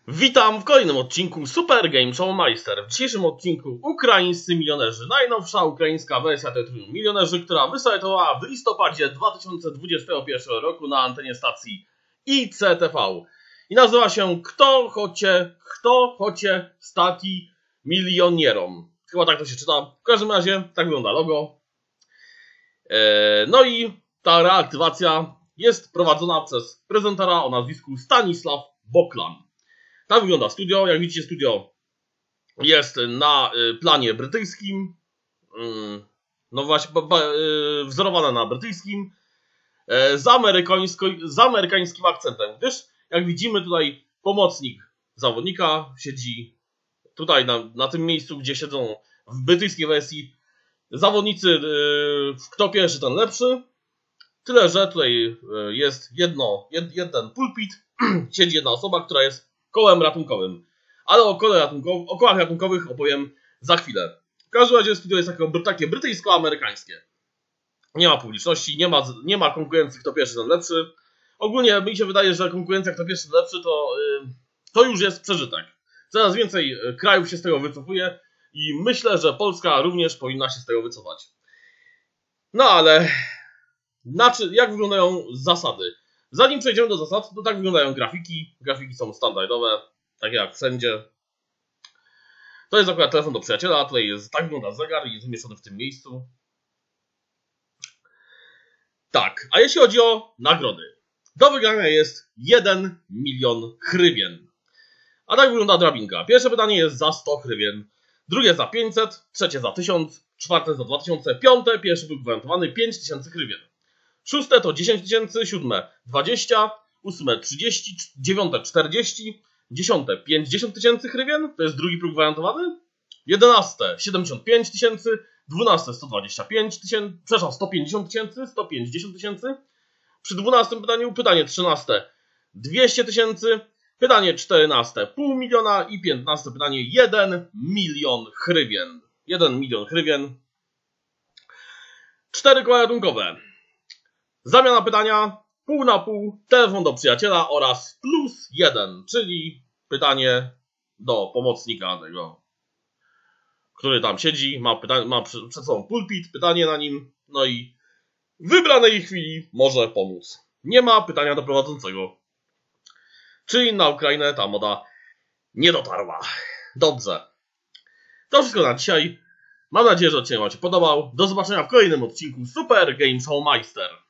Witam w kolejnym odcinku Super Game Show Meister. W dzisiejszym odcinku ukraińscy milionerzy. Najnowsza ukraińska wersja tytułu Milionerzy, która wystartowała w listopadzie 2021 roku na antenie stacji ICTV. I nazywa się Kto chocie stati milionierom. Chyba tak to się czyta. W każdym razie tak wygląda logo. No i ta reaktywacja jest prowadzona przez prezentera o nazwisku Stanisław Boklan. Tak wygląda studio. Jak widzicie, studio jest na planie brytyjskim. No właśnie, wzorowane na brytyjskim. Z amerykańskim akcentem. Gdyż, jak widzimy, tutaj pomocnik zawodnika siedzi tutaj na tym miejscu, gdzie siedzą w brytyjskiej wersji zawodnicy kto pierwszy, ten lepszy. Tyle, że tutaj jest jeden pulpit, siedzi jedna osoba, która jest kołem ratunkowym. Ale o kołach ratunkowych opowiem za chwilę. W każdym razie studio jest takie brytyjsko-amerykańskie. Nie ma publiczności, nie ma konkurencji kto pierwszy, ten lepszy. Ogólnie mi się wydaje, że konkurencja kto pierwszy, ten lepszy to już jest przeżytek. Coraz więcej krajów się z tego wycofuje i myślę, że Polska również powinna się z tego wycofać. No ale jak wyglądają zasady? Zanim przejdziemy do zasad, to tak wyglądają grafiki. Grafiki są standardowe, takie jak wszędzie. To jest akurat telefon do przyjaciela, tutaj tak wygląda zegar i jest umieszczony w tym miejscu. Tak, a jeśli chodzi o nagrody. Do wygrania jest 1 milion hrywien. A tak wygląda drabinka. Pierwsze pytanie jest za 100 hrywien, drugie za 500, trzecie za 1000, czwarte za 2000, piąte, pierwszy był gwarantowany 5000 hrywien. Szóste to 10 tysięcy, siódme 20, ósme 30, dziewiąte 40, dziesiąte 50 tysięcy hrywien, to jest drugi próg gwarantowany. 11 75 tysięcy, 12 125 tysięcy, przepraszam, 150 tysięcy, 150 tysięcy. Przy 12 pytaniu, pytanie 13 200 tysięcy, pytanie 14 pół miliona i 15 pytanie 1 milion hrywien. 1 milion hrywien. 4 koła ratunkowe. Zamiana pytania pół na pół, telefon do przyjaciela oraz +1, czyli pytanie do pomocnika tego, który tam siedzi, ma przed sobą pulpit, pytanie na nim, no i w wybranej chwili może pomóc. Nie ma pytania do prowadzącego. Czyli na Ukrainę ta moda nie dotarła. Dobrze. To wszystko na dzisiaj. Mam nadzieję, że odcinek Wam się podobał. Do zobaczenia w kolejnym odcinku Super Game Show Meister.